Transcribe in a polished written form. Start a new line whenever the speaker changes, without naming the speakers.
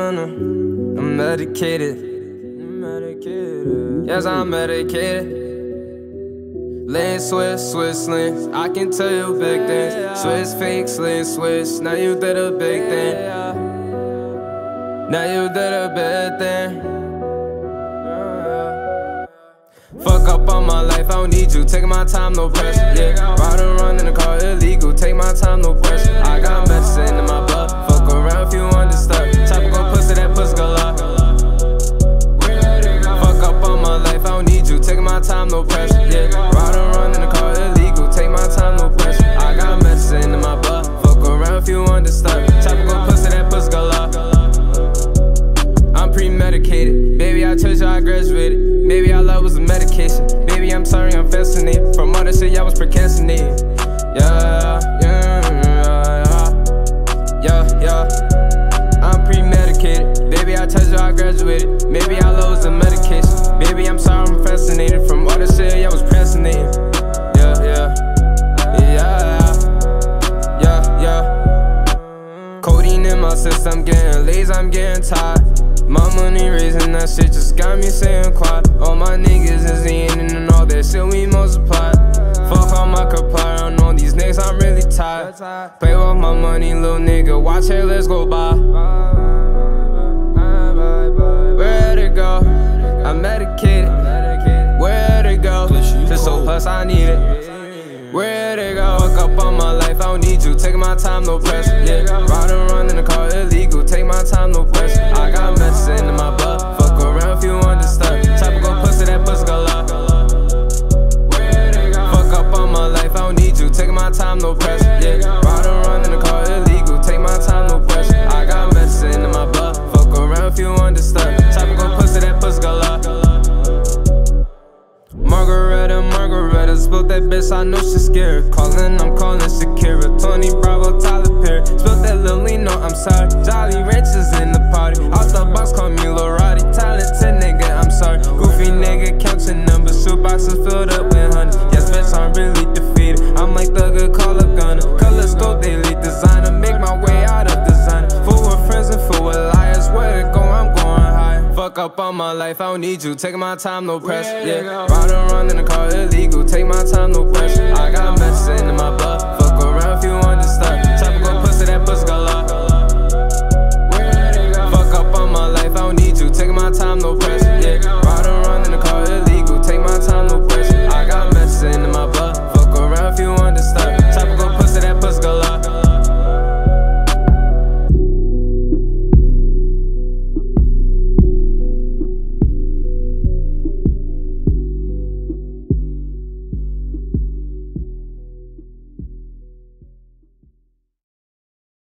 I'm medicated. Yes, I'm medicated. Lane switch, switch lanes. I can tell you big things. Switch fake, lane switch. Now you did a big thing. Now you did a big thing. Fuck up on my life, I don't need you. Taking my time, no pressure. Yeah, ride and run in the car, illegal. Take my time, no pressure. I got medicine in my blood. Fuck around if you understand. Tropical pussy, that pussy go lock. Fuck up on my life, I don't need you. Taking my time, no pressure. Yeah, ride and run in the car, illegal. Take my time, no pressure. I got medicine in my blood. Fuck around if you understand. Tropical pussy, that pussy go lock. I'm premedicated. Baby, I told you I graduated. Maybe our love was a medication. Baby, I'm sorry, I'm fascinated. From all that shit, I was procrastinating. Yeah. I'm premedicated. Baby, I told you I graduated. Maybe our love was a medication. Baby, I'm sorry, I'm fascinated. From all that shit, I was procrastinating. Codeine in my system, getting lazy, I'm getting tired. My money raising, that shit just got me saying quiet. All my niggas is eating and all that shit we multiply. Fuck all my comply on all these niggas, I'm really tired. Play with my money, little nigga, watch her, let's go by. Where'd it go? I'm medicated. Where'd it go? Pistol plus, I need it. Where'd it go? Fuck up on my life, I don't need you. Taking my time, no pressure. Yeah, ride and run in the car, illegal. Take my time, no pressure. I got medicine in my blood. Fuck around if you understand. Tropical pussy, that pussy go lock. Fuck up on my life, I don't need you. Taking my time, no pressure. Yeah, ride and run in the car, illegal. Take my time, no pressure. I got medicine in my blood. Fuck around if you understand. Tropical pussy, that pussy go lock. Margaretta, spilt that bitch, I know she's scared. I'm calling Shakira, Tony Bravo, Tyler Perry. Spilt that Lily, no, I'm sorry. Jolly Ranchers in the party. Out the box, call me Lorati. Talented nigga, I'm sorry. Goofy nigga, count your numbers. Shoe boxes filled up with honey. Yes, bitch, I'm really defeated. I'm like the good call up gunner. Color scope, daily designer. Make my way out of designer. Full with friends and full with liars. Where to go, I'm going higher. Fuck up on my life, I don't need you. Taking my time, no pressure. Yeah, ride and run in the car, illegal. Take my time, no pressure. I got medicine